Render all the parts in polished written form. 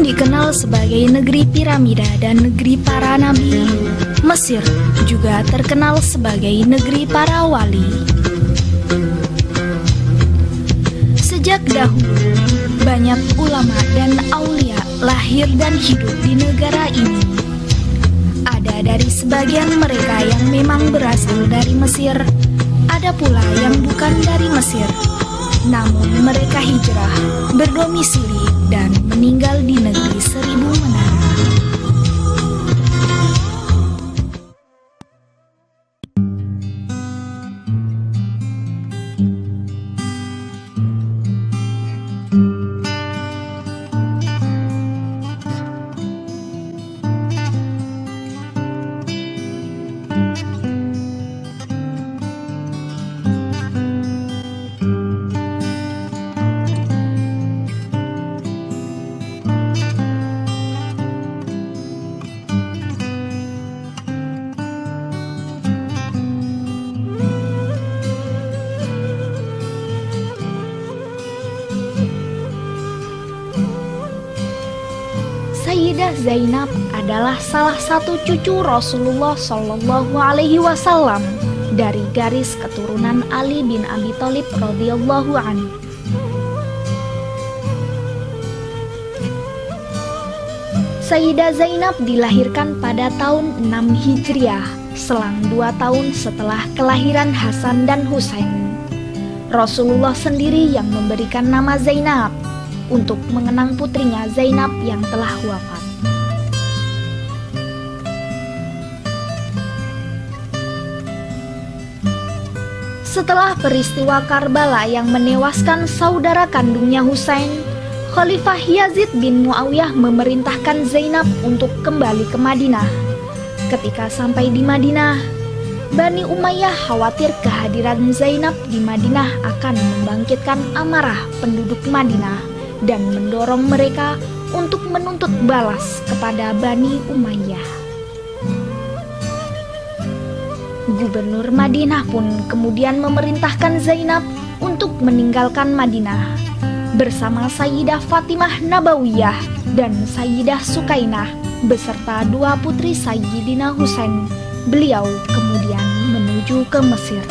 dikenal sebagai negeri piramida dan negeri para nabi, Mesir juga terkenal sebagai negeri para wali. Sejak dahulu, banyak ulama dan aulia lahir dan hidup di negara ini. Ada dari sebagian mereka yang memang berasal dari Mesir, ada pula yang bukan dari Mesir. Namun mereka hijrah, berdomisili, dan meninggal di negeri Seribu Menara. Sayyidah Zainab adalah salah satu cucu Rasulullah Shallallahu Alaihi Wasallam dari garis keturunan Ali bin Abi Thalib radhiyallahu anhu. Sayyidah Zainab dilahirkan pada tahun 6 Hijriah, selang 2 tahun setelah kelahiran Hasan dan Husain. Rasulullah sendiri yang memberikan nama Zainab untuk mengenang putrinya Zainab yang telah wafat. Setelah peristiwa Karbala yang menewaskan saudara kandungnya Husain, Khalifah Yazid bin Muawiyah memerintahkan Zainab untuk kembali ke Madinah. Ketika sampai di Madinah, Bani Umayyah khawatir kehadiran Zainab di Madinah akan membangkitkan amarah penduduk Madinah dan mendorong mereka untuk menuntut balas kepada Bani Umayyah. Gubernur Madinah pun kemudian memerintahkan Zainab untuk meninggalkan Madinah bersama Sayyidah Fatimah Nabawiyah dan Sayyidah Sukainah beserta 2 putri Sayyidina Husain. Beliau kemudian menuju ke Mesir.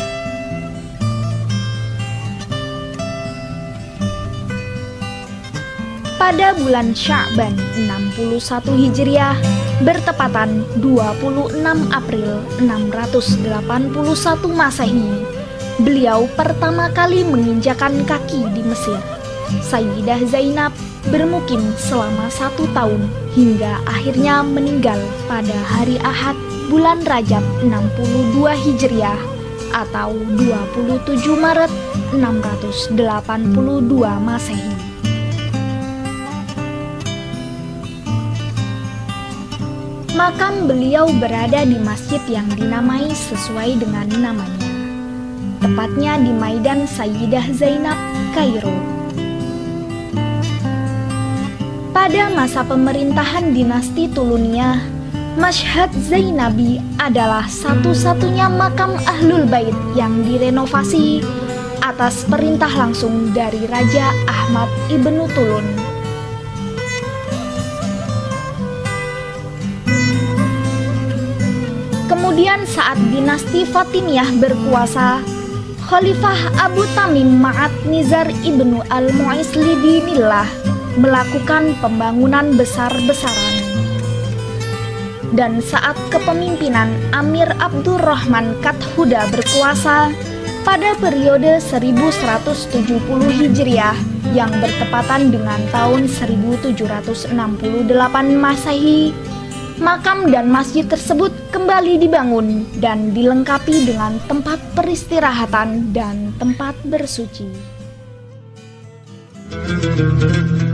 Pada bulan Sya'ban 61 Hijriah, bertepatan 26 April 681 Masehi, beliau pertama kali menginjakan kaki di Mesir. Sayyidah Zainab bermukim selama 1 tahun hingga akhirnya meninggal pada hari Ahad bulan Rajab 62 Hijriah atau 27 Maret 682 Masehi. Makam beliau berada di masjid yang dinamai sesuai dengan namanya, tepatnya di Maidan Sayyidah Zainab, Kairo. Pada masa pemerintahan dinasti Tuluniyah, Mashhad Zainabi adalah satu-satunya makam Ahlul Bait yang direnovasi atas perintah langsung dari Raja Ahmad Ibnu Tulun. Kemudian saat dinasti Fatimiyah berkuasa, Khalifah Abu Tamim Ma'ad Nizar Ibnu Al-Mu'izz Lidinillah melakukan pembangunan besar-besaran. Dan saat kepemimpinan Amir Abdurrahman Kathuda berkuasa pada periode 1170 Hijriah yang bertepatan dengan tahun 1768 Masehi, makam dan masjid tersebut kembali dibangun dan dilengkapi dengan tempat peristirahatan dan tempat bersuci.